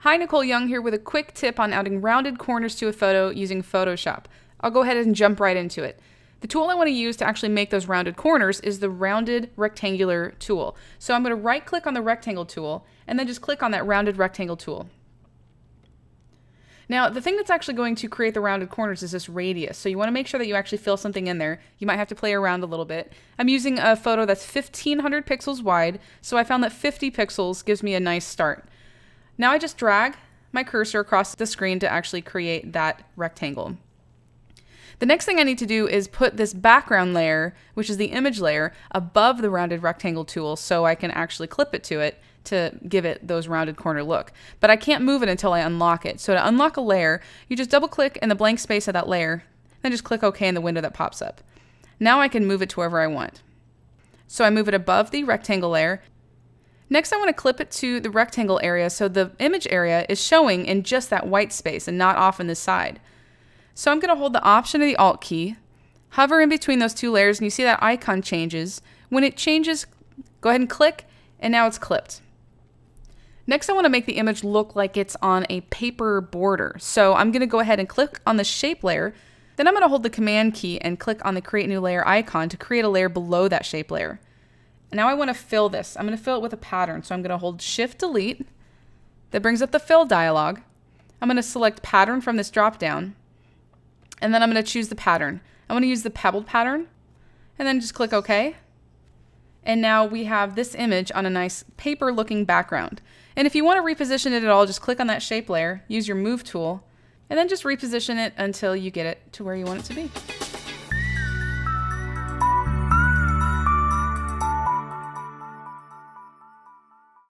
Hi, Nicole Young here with a quick tip on adding rounded corners to a photo using Photoshop. I'll go ahead and jump right into it. The tool I want to use to actually make those rounded corners is the rounded rectangular tool. So I'm going to right click on the rectangle tool and then just click on that rounded rectangle tool. Now, the thing that's actually going to create the rounded corners is this radius. So you want to make sure that you actually fill something in there. You might have to play around a little bit. I'm using a photo that's 1500 pixels wide, so I found that 50 pixels gives me a nice start. Now I just drag my cursor across the screen to actually create that rectangle. The next thing I need to do is put this background layer, which is the image layer, above the rounded rectangle tool so I can actually clip it to give it those rounded corner look. But I can't move it until I unlock it. So to unlock a layer, you just double click in the blank space of that layer, then just click OK in the window that pops up. Now I can move it to wherever I want. So I move it above the rectangle layer. Next, I want to clip it to the rectangle area so the image area is showing in just that white space and not off on the side. So I'm going to hold the Option or the Alt key, hover in between those two layers, and you see that icon changes. When it changes, go ahead and click, and now it's clipped. Next, I want to make the image look like it's on a paper border. So I'm going to go ahead and click on the shape layer. Then I'm going to hold the Command key and click on the Create New Layer icon to create a layer below that shape layer. Now I want to fill this. I'm going to fill it with a pattern. So I'm going to hold Shift Delete. That brings up the Fill dialog. I'm going to select Pattern from this drop down. And then I'm going to choose the pattern. I'm going to use the pebbled pattern. And then just click OK. And now we have this image on a nice paper looking background. And if you want to reposition it at all, just click on that shape layer, use your Move tool, and then just reposition it until you get it to where you want it to be.